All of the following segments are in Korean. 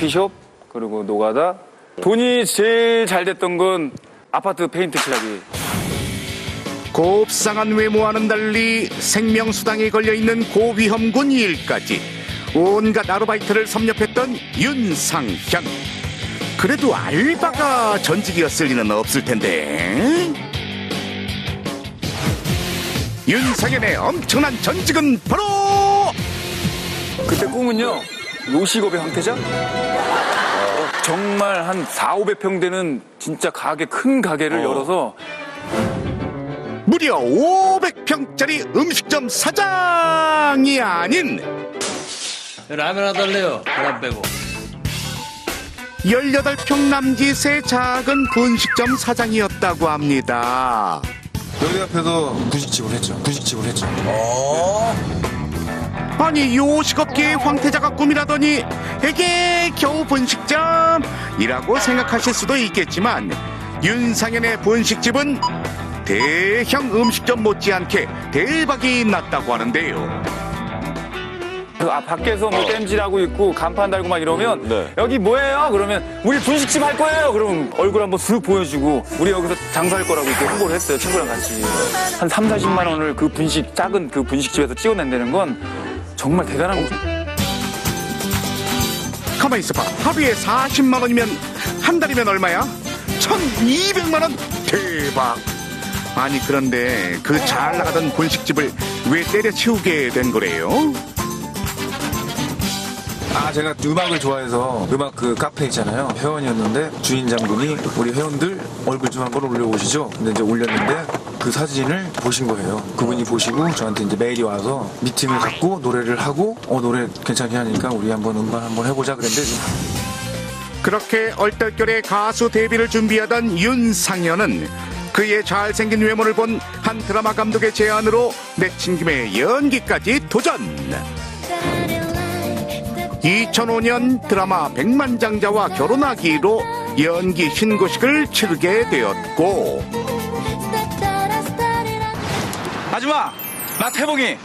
커피숍, 그리고 노가다. 돈이 제일 잘 됐던 건 아파트 페인트 칠하기. 곱상한 외모와는 달리 생명수당에 걸려있는 고위험군 일까지 온갖 아르바이트를 섭렵했던 윤상현. 그래도 알바가 전직이었을 리는 없을 텐데. 윤상현의 엄청난 전직은 바로 그때 꿈은요, 요식업의 황태자? 정말 한 400~500평 되는 진짜 가게, 큰 가게를 열어서 무려 500평짜리 음식점 사장이 아닌 라면 하나 달래요. 바람 빼고. 18평 남짓의 작은 분식점 사장이었다고 합니다. 여기 앞에도 분식집을 했죠. 아니, 요식업계의 황태자가 꿈이라더니 에게 겨우 분식점이라고 생각하실 수도 있겠지만 윤상현의 분식집은 대형 음식점 못지않게 대박이 났다고 하는데요. 밖에서 뭐 땜질하고 있고 간판 달고 막 이러면 여기 뭐예요? 그러면 우리 분식집 할 거예요. 그럼 얼굴 한번 쓱 보여주고 우리 여기서 장사할 거라고 이렇게 홍보를 했어요. 친구랑 같이. 한 30~40만 원을 그 작은 그 분식집에서 찍어낸다는 건 정말 대단한 거죠. 가만히 있어봐. 하루에 40만 원이면 한 달이면 얼마야? 1200만 원? 대박. 아니, 그런데 그 잘 나가던 분식집을 왜 때려치우게 된 거래요? 제가 음악을 좋아해서 음악 그 카페 있잖아요. 회원이었는데 주인 장군이 우리 회원들 얼굴 좀 한번 올려보시죠. 근데 이제 올렸는데 그 사진을 보신 거예요. 그분이 보시고 저한테 이제 메일이 와서 미팅을 갖고 노래를 하고 노래 괜찮게 하니까 우리 한번 음반 한번 해보자 그랬는데 그렇게 얼떨결에 가수 데뷔를 준비하던 윤상현은 그의 잘생긴 외모를 본 한 드라마 감독의 제안으로 내친 김에 연기까지 도전. 2005년 드라마 백만장자와 결혼하기로 연기 신고식을 치르게 되었고, 아줌마, 나 태봉이.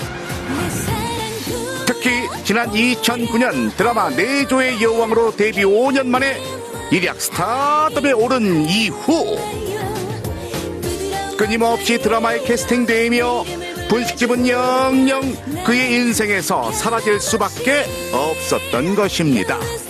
특히 지난 2009년 드라마 내조의 여왕으로 데뷔 5년 만에 일약 스타덤에 오른 이후 끊임없이 드라마에 캐스팅되며 분식집은 영영 그의 인생에서 사라질 수밖에 없었던 것입니다.